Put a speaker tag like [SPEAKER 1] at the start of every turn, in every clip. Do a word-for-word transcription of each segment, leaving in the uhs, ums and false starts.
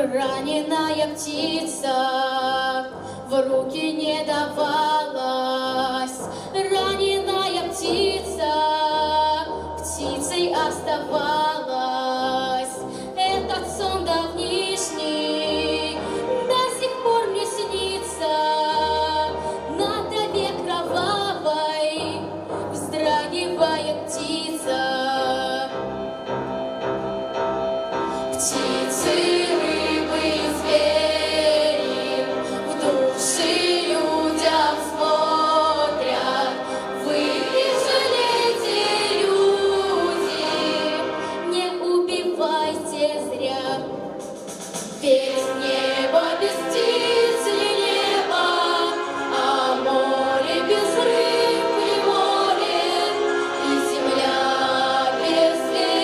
[SPEAKER 1] Раненая птица в руки не давалась. Раненая птица птицей оставалась. Этот сон давнишний до сих пор мне снится. На траве кровавой вздрагивает птица. Птицы, рыбы, звери в души людям смотрят. Вы жалейте, люди, не убивайте зря. Ведь небо без птиц не небо, а море без рыб не море, и земля без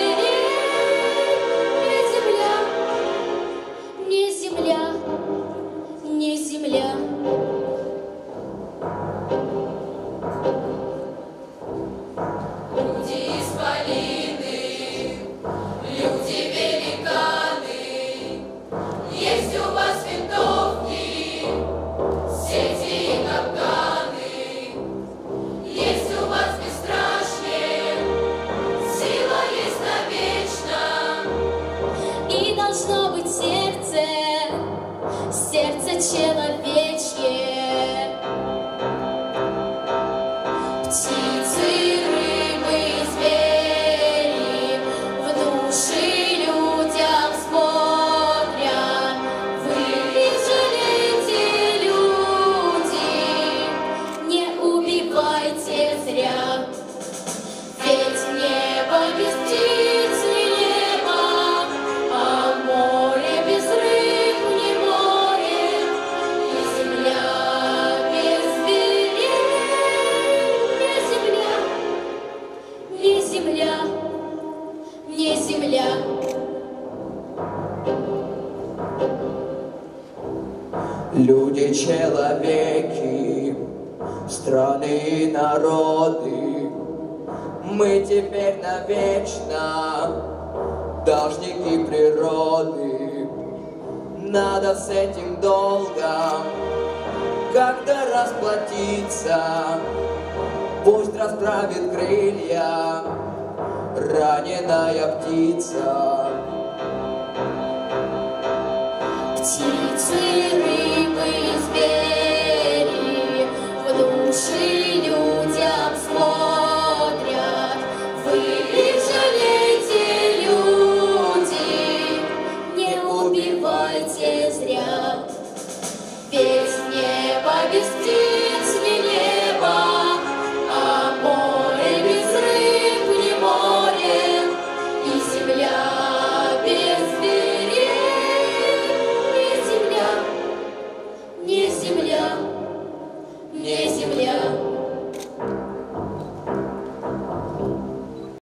[SPEAKER 1] зверей не земля, не земля. Люди исполины, люди великаны, есть у вас винтовки, сети и капканы, есть у вас бесстрашие, сила есть навечно, и должно быть сердце, сердце человечье. Птицы, рыбы, звери в души людям смотрят. Вы жалейте, люди, не убивайте зря. Ведь небо без птиц не небо, а море без рыб не море, и земля без зверей не земля, не земля, не земля.
[SPEAKER 2] Люди, человеки, страны и народы, мы теперь навечно должники природы. Надо с этим долгом как-то расплатиться. Пусть расправит крылья раненая птица.
[SPEAKER 1] Птицы, рыбы,